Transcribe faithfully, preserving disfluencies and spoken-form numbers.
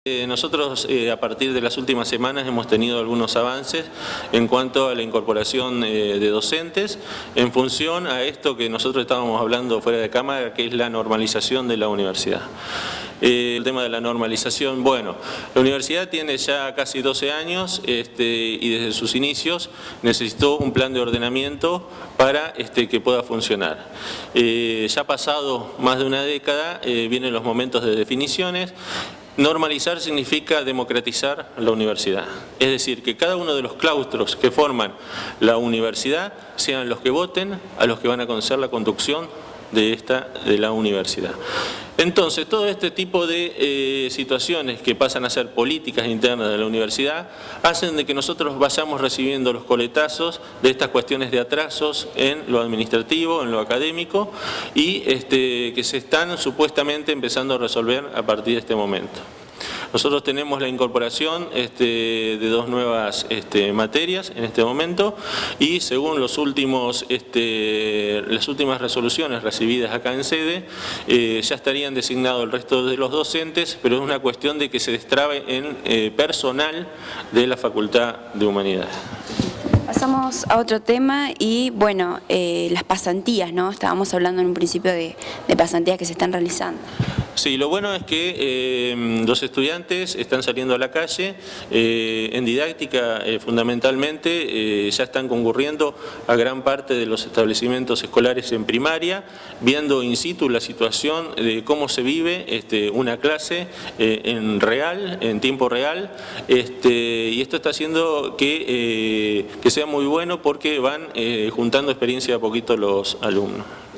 Eh, nosotros eh, a partir de las últimas semanas hemos tenido algunos avances en cuanto a la incorporación eh, de docentes en función a esto que nosotros estábamos hablando fuera de cámara, que es la normalización de la universidad. Eh, el tema de la normalización, bueno, la universidad tiene ya casi doce años este, y desde sus inicios necesitó un plan de ordenamiento para este, que pueda funcionar. Eh, ya ha pasado más de una década, eh, vienen los momentos de definiciones. Normalizar significa democratizar la universidad, es decir, que cada uno de los claustros que forman la universidad sean los que voten a los que van a conocer la conducción de, esta, de la universidad. Entonces, todo este tipo de eh, situaciones que pasan a ser políticas internas de la universidad hacen de que nosotros vayamos recibiendo los coletazos de estas cuestiones de atrasos en lo administrativo, en lo académico y este, que se están supuestamente empezando a resolver a partir de este momento. Nosotros tenemos la incorporación este, de dos nuevas este, materias en este momento y según los últimos, este, las últimas resoluciones recibidas acá en sede, eh, ya estarían designados el resto de los docentes, pero es una cuestión de que se destrabe en eh, personal de la Facultad de Humanidades. Pasamos a otro tema y, bueno, eh, las pasantías, ¿no? Estábamos hablando en un principio de, de pasantías que se están realizando. Sí, lo bueno es que eh, los estudiantes están saliendo a la calle, eh, en didáctica eh, fundamentalmente, eh, ya están concurriendo a gran parte de los establecimientos escolares en primaria, viendo in situ la situación de cómo se vive este, una clase eh, en real, en tiempo real, este, y esto está haciendo que, eh, que sea muy bueno porque van eh, juntando experiencia a poquito los alumnos.